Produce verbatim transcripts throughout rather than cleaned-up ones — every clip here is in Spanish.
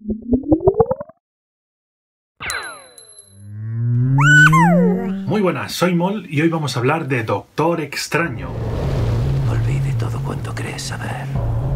Muy buenas, soy Mol y hoy vamos a hablar de Doctor Extraño. Olvide todo cuanto crees saber.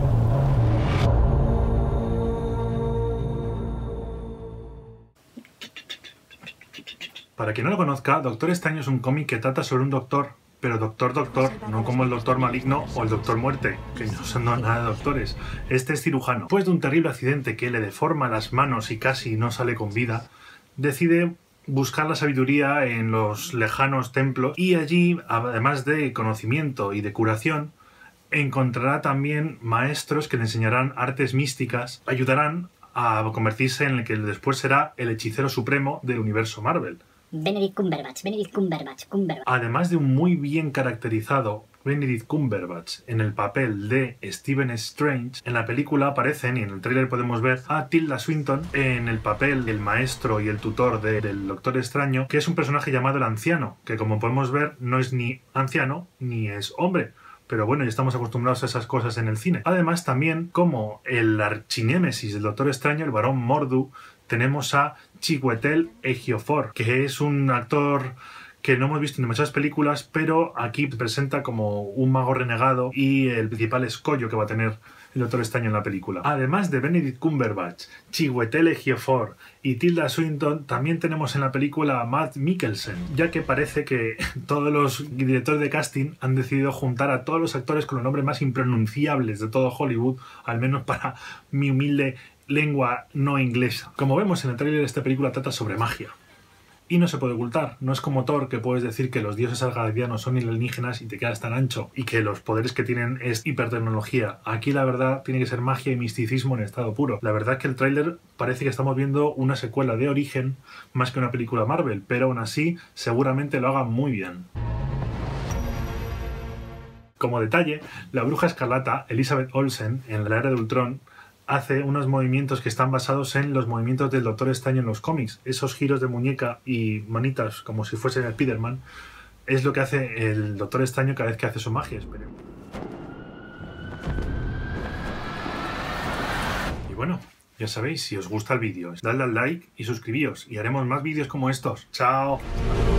Para quien no lo conozca, Doctor Extraño es un cómic que trata sobre un doctor, pero doctor doctor, no como el Doctor Maligno o el Doctor Muerte, que no son nada de doctores. Este es cirujano. Después de un terrible accidente que le deforma las manos y casi no sale con vida, decide buscar la sabiduría en los lejanos templos y allí, además de conocimiento y de curación, encontrará también maestros que le enseñarán artes místicas, ayudarán a convertirse en el que después será el hechicero supremo del universo Marvel. Benedict Cumberbatch, Benedict Cumberbatch, Cumberbatch. Además de un muy bien caracterizado Benedict Cumberbatch en el papel de Stephen Strange, en la película aparecen, y en el tráiler podemos ver a Tilda Swinton en el papel del maestro y el tutor de, del Doctor Extraño, que es un personaje llamado el Anciano, que como podemos ver no es ni anciano ni es hombre. Pero bueno, ya estamos acostumbrados a esas cosas en el cine. Además, también, como el archinémesis del Doctor Extraño, el Barón Mordo, tenemos a Chiwetel Ejiofor, que es un actor que no hemos visto en demasiadas películas, pero aquí presenta como un mago renegado y el principal escollo que va a tener el Doctor Extraño en la película. Además de Benedict Cumberbatch, Chiwetel Ejiofor y Tilda Swinton, también tenemos en la película a Matt Mikkelsen, ya que parece que todos los directores de casting han decidido juntar a todos los actores con los nombres más impronunciables de todo Hollywood, al menos para mi humilde lengua no inglesa. Como vemos en el tráiler, esta película trata sobre magia. Y no se puede ocultar, no es como Thor, que puedes decir que los dioses asgardianos son alienígenas y te quedas tan ancho, y que los poderes que tienen es hipertecnología. Aquí la verdad tiene que ser magia y misticismo en estado puro. La verdad es que el tráiler parece que estamos viendo una secuela de Origen más que una película Marvel, pero aún así seguramente lo hagan muy bien. Como detalle, la Bruja Escarlata, Elizabeth Olsen, en la Era de Ultron, hace unos movimientos que están basados en los movimientos del Doctor Extraño en los cómics. Esos giros de muñeca y manitas como si fuese Spider-Man es lo que hace el Doctor Extraño cada vez que hace su magia. Esperemos. Y bueno, ya sabéis, si os gusta el vídeo, dadle al like y suscribíos y haremos más vídeos como estos. ¡Chao!